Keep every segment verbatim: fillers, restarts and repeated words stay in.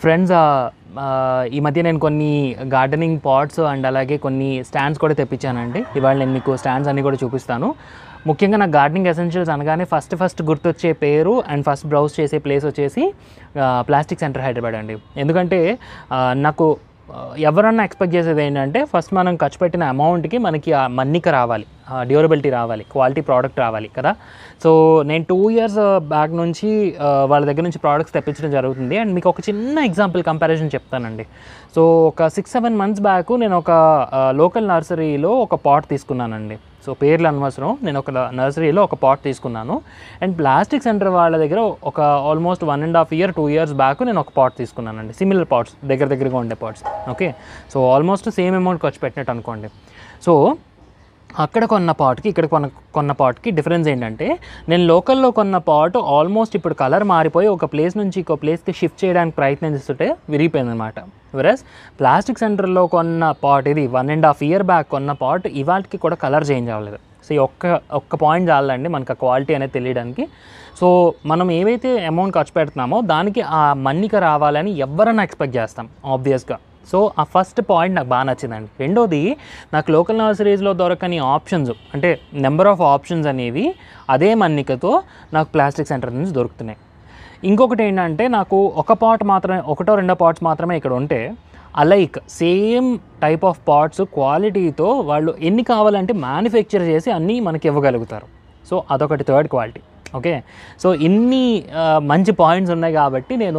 Friends ఈ మధ్య నేను కొన్ని గార్డెనింగ్ పాట్స్ అండ్ అలాగే కొన్ని స్టాండ్స్ కూడా తెప్పించానండి. ఇవాళ నేను మీకు స్టాండ్స్ అన్నీ కూడా చూపిస్తాను. ముఖ్యంగా నాకు గార్డెనింగ్ ఎసెన్షియల్స్ అనగానే ఫస్ట్ ఫస్ట్ గుర్తొచ్చే పేరు అండ్ ఫస్ట్ బ్రౌజ్ చేసే ప్లేస్ వచ్చేసి ప్లాస్టిక్ సెంటర్ హైదరాబాద్ అండి. ఎందుకంటే నాకు ఎవరన్నా ఎక్స్పెక్ట్ చేసేది ఏంటంటే ఫస్ట్ మనం ఖర్చు పెట్టిన అమౌంట్కి మనకి ఆ మన్నిక రావాలి, డ్యూరబిలిటీ రావాలి, క్వాలిటీ ప్రోడక్ట్ రావాలి కదా. సో నేను టూ ఇయర్స్ బ్యాక్ నుంచి వాళ్ళ దగ్గర నుంచి ప్రోడక్ట్స్ తెప్పించడం జరుగుతుంది. అండ్ మీకు ఒక చిన్న ఎగ్జాంపుల్ కంపారిజన్ చెప్తానండి. సో ఒక సిక్స్ సెవెన్ మంత్స్ బ్యాక్ నేను ఒక లోకల్ నర్సరీలో ఒక పాట్ తీసుకున్నానండి. సో పేర్లు అనవసరం, నేను ఒక నర్సరీలో ఒక పాట్ తీసుకున్నాను. అండ్ ప్లాస్టిక్ సెంటర్ వాళ్ళ దగ్గర ఒక almost one and half year two years back నేను ఒక పాట్ తీసుకున్నానండి. సిమిలర్ పాట్స్, దగ్గర దగ్గరగా ఉండే pots. Okay, so almost same amount ఖర్చు పెట్టినట్టు అనుకోండి. సో అక్కడ కొన్న పాట్కి ఇక్కడ కొన్న కొన్న పాట్కి డిఫరెన్స్ ఏంటంటే, నేను లోకల్లో కొన్న పాట్ ఆల్మోస్ట్ ఇప్పుడు కలర్ మారిపోయి ఒక ప్లేస్ నుంచి ఇంకో ప్లేస్కి షిఫ్ట్ చేయడానికి ప్రయత్నం చేస్తుంటే విరిగిపోయిందనమాట. వెరస్ ప్లాస్టిక్ సెంటర్లో కొన్న పాట్, ఇది one and half year back కొన్న పాట్ ఇవాటికి కూడా కలర్ చేంజ్ అవ్వలేదు. సో ఈ ఒక్క ఒక్క పాయింట్ చాలండి మనకు ఆ క్వాలిటీ అనేది తెలియడానికి. సో మనం ఏవైతే అమౌంట్ ఖర్చు పెడుతున్నామో దానికి ఆ మన్నిక రావాలని ఎవరన్నా ఎక్స్పెక్ట్ చేస్తాం ఆబ్వియస్గా. సో ఆ ఫస్ట్ పాయింట్ నాకు బాగా నచ్చిందండి. రెండోది, నాకు లోకల్ నర్సరీస్లో దొరకని ఆప్షన్స్, అంటే నెంబర్ ఆఫ్ ఆప్షన్స్ అనేవి అదే మన్నికతో నాకు ప్లాస్టిక్ సెంటర్ నుంచి దొరుకుతున్నాయి. ఇంకొకటి ఏంటంటే, నాకు ఒక పాట్ మాత్రమే, ఒకటో రెండో పాట్స్ మాత్రమే ఇక్కడ ఉంటే alike same type of pots క్వాలిటీతో వాళ్ళు ఎన్ని కావాలంటే మ్యానుఫ్యాక్చర్ చేసి అన్నీ మనకి ఇవ్వగలుగుతారు. సో అదొకటి థర్డ్ క్వాలిటీ. ఓకే, సో ఇన్ని మంచి పాయింట్స్ ఉన్నాయి కాబట్టి నేను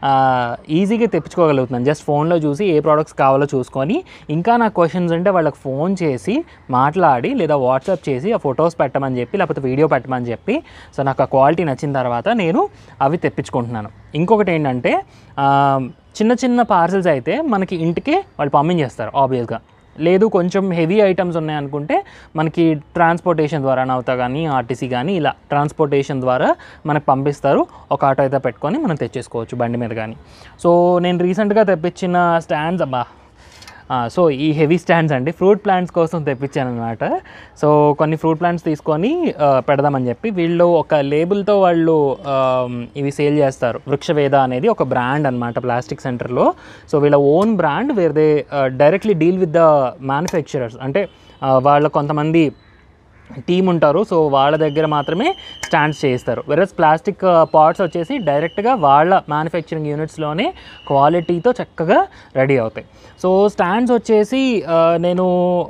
ఈజీగా తెప్పించుకోగలుగుతున్నాను. జస్ట్ ఫోన్లో చూసి ఏ ప్రోడక్ట్స్ కావాలో చూసుకొని, ఇంకా నాకు క్వశ్చన్స్ ఉంటే వాళ్ళకి ఫోన్ చేసి మాట్లాడి లేదా వాట్సాప్ చేసి ఆ ఫొటోస్ పెట్టమని చెప్పి లేకపోతే వీడియో పెట్టమని చెప్పి, సో నాకు ఆ క్వాలిటీ నచ్చిన తర్వాత నేను అవి తెప్పించుకుంటున్నాను. ఇంకొకటి ఏంటంటే, చిన్న చిన్న పార్సల్స్ అయితే మనకి ఇంటికే వాళ్ళు పంపించేస్తారు ఆబ్వియస్గా. లేదు కొంచెం హెవీ ఐటమ్స్ ఉన్నాయనుకుంటే మనకి ట్రాన్స్పోర్టేషన్ ద్వారా నౌతా కానీ ఆర్టీసీ కానీ ఇలా ట్రాన్స్పోర్టేషన్ ద్వారా మనకు పంపిస్తారు. ఒక ఆటో అయితే పెట్టుకొని మనం తెచ్చేసుకోవచ్చు బండి మీద కానీ. సో నేను రీసెంట్గా తెప్పించిన స్టాండ్స్, అబ్బా సో ఈ హెవీ స్టాండ్స్ అండి ఫ్రూట్ ప్లాంట్స్ కోసం తెప్పించాను అనమాట. సో కొన్ని ఫ్రూట్ ప్లాంట్స్ తీసుకొని పెడదామని చెప్పి వీళ్ళు ఒక లేబుల్తో వాళ్ళు ఇవి సేల్ చేస్తారు. వృక్షవేద అనేది ఒక బ్రాండ్ అనమాట ప్లాస్టిక్ సెంటర్లో. సో వీళ్ళ own brand, where they directly deal with the manufacturers. అంటే వాళ్ళ కొంతమంది టీమ్ ఉంటారు, సో వాళ్ళ దగ్గర మాత్రమే స్టాండ్స్ చేయిస్తారు. వెరస్ ప్లాస్టిక్ పాట్స్ వచ్చేసి డైరెక్ట్గా వాళ్ళ మ్యానుఫ్యాక్చరింగ్ యూనిట్స్లోనే క్వాలిటీతో చక్కగా రెడీ అవుతాయి. సో స్టాండ్స్ వచ్చేసి నేను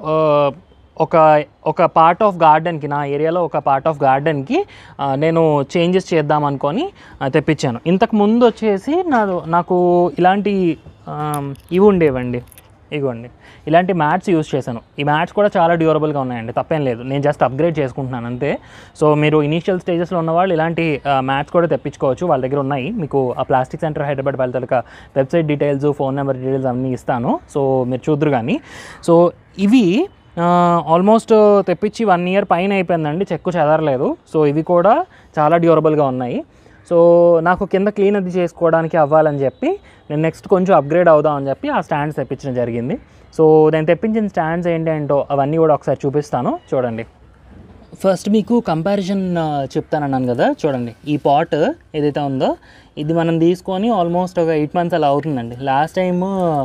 ఒక ఒక పార్ట్ ఆఫ్ గార్డెన్కి, నా ఏరియాలో ఒక పార్ట్ ఆఫ్ గార్డెన్కి నేను చేంజెస్ చేద్దాం అనుకొని తెప్పించాను. ఇంతకు ముందు వచ్చేసి నా నాకు ఇలాంటి ఇవి ఉండేవండి, ఇగోండి ఇలాంటి మ్యాట్స్ యూస్ చేశాను. ఈ మ్యాట్స్ కూడా చాలా డ్యూరబుల్గా ఉన్నాయండి, తప్పేం లేదు, నేను జస్ట్ అప్గ్రేడ్ చేసుకుంటున్నాను అంతే. సో మీరు ఇనీషియల్ స్టేజెస్లో ఉన్నవాళ్ళు ఇలాంటి మ్యాట్స్ కూడా తెప్పించుకోవచ్చు, వాళ్ళ దగ్గర ఉన్నాయి. మీకు ఆ ప్లాస్టిక్ సెంటర్ హైదరాబాద్ వాళ్ళ తలక website details, phone number details అన్నీ ఇస్తాను, సో మీరు చూద్దరు కానీ. సో ఇవి ఆల్మోస్ట్ తెప్పించి వన్ ఇయర్ పైన అయిపోయిందండి, చెక్కు చెదరలేదు. సో ఇవి కూడా చాలా డ్యూరబుల్గా ఉన్నాయి. సో నాకు కింద క్లీన్ అది చేసుకోవడానికి అవ్వాలని చెప్పి నేను నెక్స్ట్ కొంచెం అప్గ్రేడ్ అవుదామని చెప్పి ఆ స్టాండ్స్ తెప్పించడం జరిగింది. సో నేను తెప్పించిన స్టాండ్స్ ఏంటంటో అవన్నీ కూడా ఒకసారి చూపిస్తాను, చూడండి. ఫస్ట్ మీకు కంపారిజన్ చెప్తానన్నాను కదా, చూడండి ఈ పాట్ ఏదైతే ఉందో ఇది మనం తీసుకొని ఆల్మోస్ట్ ఒక ఎయిట్ మంత్స్ అలా అవుతుందండి. లాస్ట్ టైం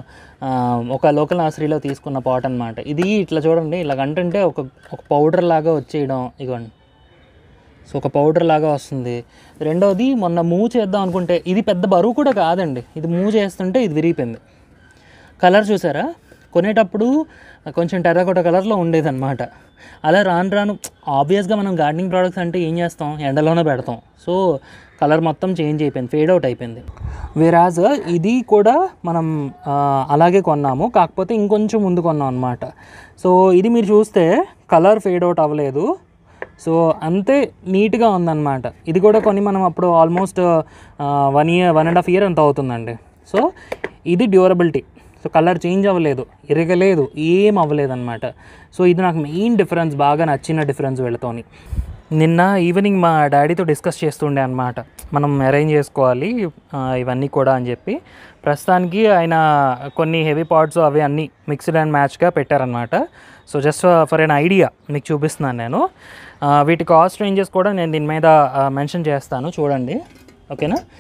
ఒక లోకల్ నర్సరీలో తీసుకున్న పాట్ అనమాట ఇది. ఇట్లా చూడండి, ఇలాగంటే ఒక ఒక పౌడర్ లాగా వచ్చేయడం, ఇగోండి. సో ఒక పౌడర్ లాగా వస్తుంది. రెండవది, మొన్న మూవ్ చేద్దాం అనుకుంటే ఇది పెద్ద బరువు కూడా కాదండి, ఇది మూవ్ చేస్తుంటే ఇది విరిగిపోయింది. కలర్ చూసారా, కొనేటప్పుడు కొంచెం టెర్రకోట కలర్లో ఉండేదన్నమాట. అలా రాను రాను ఆబ్వియస్గా మనం గార్డెనింగ్ ప్రోడక్ట్స్ అంటే ఏం చేస్తాం, ఎండలోనే పెడతాం. సో కలర్ మొత్తం చేంజ్ అయిపోయింది, ఫేడ్ అవుట్ అయిపోయింది. వేరాజ్ ఇది కూడా మనం అలాగే కొన్నాము, కాకపోతే ఇంకొంచెం ముందు కొన్నాం అనమాట. సో ఇది మీరు చూస్తే కలర్ ఫేడ్ అవుట్ అవ్వలేదు, సో అంతే నీట్గా ఉందన్నమాట. ఇది కూడా కొన్ని మనం అప్పుడు almost one year one and half year అంత అవుతుందండి. సో ఇది డ్యూరబిలిటీ, సో కలర్ చేంజ్ అవ్వలేదు, ఇరగలేదు, ఏం అవ్వలేదు అనమాట. సో ఇది నాకు మెయిన్ డిఫరెన్స్, బాగా నచ్చిన డిఫరెన్స్ వీళ్ళతోని. నిన్న ఈవినింగ్ మా డాడీతో డిస్కస్ చేస్తుండే అనమాట, మనం అరేంజ్ చేసుకోవాలి ఇవన్నీ కూడా అని చెప్పి. ప్రస్తుతానికి ఆయన కొన్ని హెవీ పార్ట్స్ అవి అన్నీ మిక్స్డ్ అండ్ మ్యాచ్గా పెట్టారనమాట. So just for an idea మీకు చూపిస్తున్నాను నేను. వీటి కాస్ట్ రేంజెస్ కూడా నేను దీని మీద మెన్షన్ చేస్తాను, చూడండి. ఓకేనా,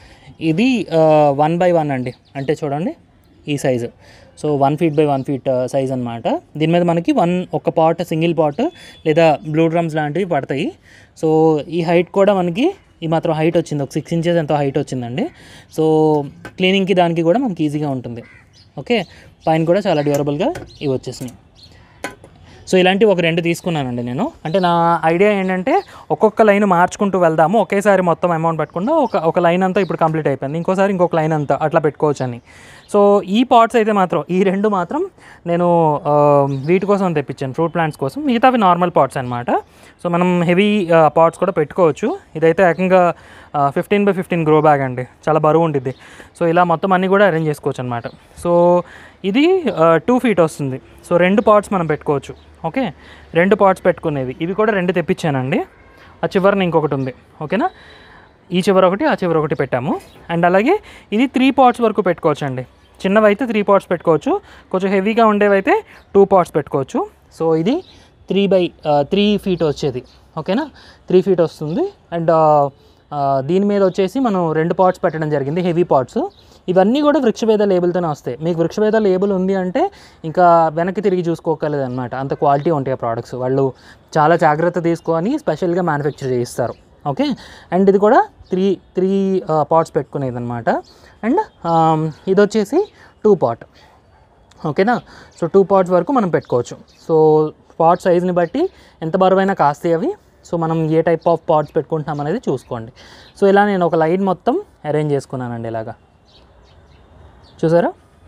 ఇది వన్ బై వన్ అండి, అంటే చూడండి ఈ size. So one feet by one feet size అనమాట. దీని మీద మనకి వన్ ఒక పాట్, సింగిల్ పాట్ లేదా బ్లూ డ్రమ్స్ లాంటివి పడతాయి. సో ఈ హైట్ కూడా మనకి ఈ మాత్రం హైట్ వచ్చింది, ఒక సిక్స్ ఇంచెస్ ఎంతో హైట్ వచ్చిందండి. సో క్లీనింగ్కి దానికి కూడా మనకి ఈజీగా ఉంటుంది. ఓకే, పైన కూడా చాలా డ్యూరబుల్గా ఇవి వచ్చేసినాయి. సో ఇలాంటివి ఒక రెండు తీసుకున్నానండి నేను. అంటే నా ఐడియా ఏంటంటే ఒక్కొక్క లైన్ మార్చుకుంటూ వెళ్దాము, ఒకేసారి మొత్తం అమౌంట్ పెట్టకుండా ఒక ఒక లైన్ అంతా ఇప్పుడు కంప్లీట్ అయిపోయింది, ఇంకోసారి ఇంకొక లైన్ అంతా అట్లా పెట్టుకోవచ్చు అని. సో ఈ పాట్స్ అయితే మాత్రం ఈ రెండు మాత్రం నేను వీటి కోసం తెప్పించాను, ఫ్రూట్ ప్లాంట్స్ కోసం. మిగతావి నార్మల్ పాట్స్ అనమాట. సో మనం హెవీ పాట్స్ కూడా పెట్టుకోవచ్చు. ఇదైతే ఏకంగా fifteen by fifteen grow bag అండి, చాలా బరువు ఉంటుంది. సో ఇలా మొత్తం అన్నీ కూడా అరేంజ్ చేసుకోవచ్చు అనమాట. సో ఇది టూ ఫీట్ వస్తుంది. సో రెండు పాట్స్ మనం పెట్టుకోవచ్చు. ఓకే, రెండు పాట్స్ పెట్టుకునేవి ఇవి కూడా రెండు తెప్పించానండి. ఆ చివరిని ఇంకొకటి ఉంది. ఓకేనా, ఈ చివర ఒకటి ఆ చివర ఒకటి పెట్టాము. అండ్ అలాగే ఇది త్రీ పాట్స్ వరకు పెట్టుకోవచ్చు అండి. చిన్నవి అయితే త్రీ పాట్స్ పెట్టుకోవచ్చు, కొంచెం హెవీగా ఉండేవైతే టూ పాట్స్ పెట్టుకోవచ్చు. సో ఇది త్రీ బై త్రీ ఫీట్ వచ్చేది. ఓకేనా, త్రీ ఫీట్ వస్తుంది. అండ్ దీని మీద వచ్చేసి మనం రెండు పాట్స్ పెట్టడం జరిగింది, హెవీ పాట్స్. ఇవన్నీ కూడా వృక్షభేద లేబుల్తోనే వస్తాయి. మీకు వృక్షభేద లేబుల్ ఉంది అంటే ఇంకా వెనక్కి తిరిగి చూసుకోగలదు అనమాట, అంత క్వాలిటీ ఉంటాయి ఆ ప్రోడక్ట్స్. వాళ్ళు చాలా జాగ్రత్త తీసుకొని స్పెషల్గా మ్యానుఫ్యాక్చర్ చేయిస్తారు. ఓకే, అండ్ ఇది కూడా త్రీ త్రీ పాట్స్ పెట్టుకునేది అనమాట. అండ్ ఇది వచ్చేసి టూ పాట్. ఓకేనా, సో టూ పాట్స్ వరకు మనం పెట్టుకోవచ్చు. సో పాట్ సైజ్ని బట్టి ఎంత బరువైనా కాస్తాయి అవి. సో మనం ఏ టైప్ ఆఫ్ పాట్స్ పెట్టుకుంటున్నాం అనేది చూసుకోండి. సో ఇలా నేను ఒక లైన్ మొత్తం అరేంజ్ చేసుకున్నానండి. ఇలాగా చూసారా,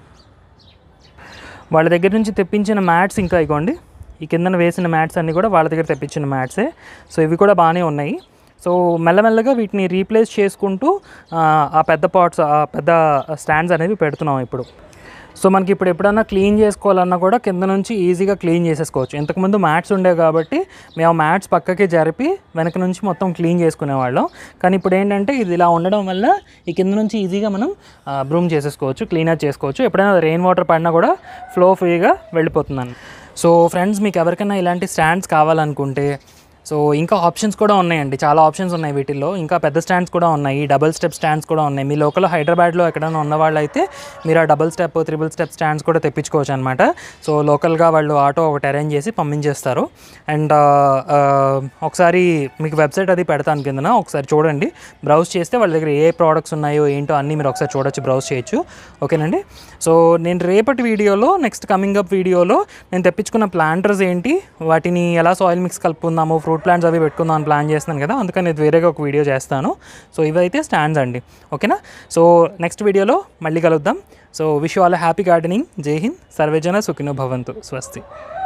వాళ్ళ దగ్గర నుంచి తెప్పించిన మ్యాట్స్ ఇంకా ఇగోండి, ఈ కిందన వేసిన మ్యాట్స్ అన్నీ కూడా వాళ్ళ దగ్గర తెప్పించిన మ్యాట్సే. సో ఇవి కూడా బాగానే ఉన్నాయి. సో మెల్లమెల్లగా వీటిని రీప్లేస్ చేసుకుంటూ ఆ పెద్ద పాట్స్, ఆ పెద్ద స్టాండ్స్ అనేవి పెడుతున్నాం ఇప్పుడు. సో మనకి ఇప్పుడు ఎప్పుడన్నా క్లీన్ చేసుకోవాలన్నా కూడా కింద నుంచి ఈజీగా క్లీన్ చేసేసుకోవచ్చు. ఇంతకుముందు మ్యాట్స్ ఉండేవి కాబట్టి మేము ఆ మ్యాట్స్ పక్కకి జరిపి వెనక నుంచి మొత్తం క్లీన్ చేసుకునేవాళ్ళం. కానీ ఇప్పుడు ఏంటంటే ఇది ఇలా ఉండడం వల్ల ఈ కింద నుంచి ఈజీగా మనం బ్రూమ్ చేసేసుకోవచ్చు, క్లీనర్ చేసుకోవచ్చు. ఎప్పుడైనా రెయిన్ వాటర్ పడినా కూడా ఫ్లో ఫ్రీగా వెళ్ళిపోతుందని. సో ఫ్రెండ్స్, మీకు ఎవరికైనా ఇలాంటి స్టాండ్స్ కావాలనుకుంటే సో ఇంకా ఆప్షన్స్ కూడా ఉన్నాయండి, చాలా ఆప్షన్స్ ఉన్నాయి వీటిల్లో. ఇంకా పెద్ద స్టాండ్స్ కూడా ఉన్నాయి, డబుల్ స్టెప్ స్టాండ్స్ కూడా ఉన్నాయి. మీ లోకల్ హైదరాబాద్లో ఎక్కడైనా ఉన్న వాళ్ళు అయితే మీరు ఆ double step, triple step stands కూడా తెప్పించుకోవచ్చు అనమాట. సో లోకల్గా వాళ్ళు ఆటో ఒకటి అరేంజ్ చేసి పంపించేస్తారు. అండ్ ఒకసారి మీకు వెబ్సైట్ అది పెడతాను కిందన, ఒకసారి చూడండి, బ్రౌజ్ చేస్తే వాళ్ళ దగ్గర ఏ ప్రోడక్ట్స్ ఉన్నాయో ఏంటో అన్నీ మీరు ఒకసారి చూడొచ్చు, బ్రౌజ్ చేయొచ్చు. ఓకేనండి. సో నేను రేపటి వీడియోలో, నెక్స్ట్ కమింగ్ అప్ వీడియోలో నేను తెప్పించుకున్న ప్లాంటర్స్ ఏంటి, వాటిని ఎలా సాయిల్ మిక్స్ కలుపుకుందాము, ఫ్రూట్ ప్లాంట్స్ అవి పెట్టుకుందాం అని ప్లాన్ చేస్తున్నాను కదా, అందుకని నేను వేరేగా ఒక వీడియో చేస్తాను. సో ఇవైతే స్టాండ్స్ అండి. ఓకేనా, సో నెక్స్ట్ వీడియోలో మళ్ళీ కలుద్దాం. So wish you all happy gardening. జై హింద్, సర్వేజన సుఖినో భవంతు. స్వస్తి.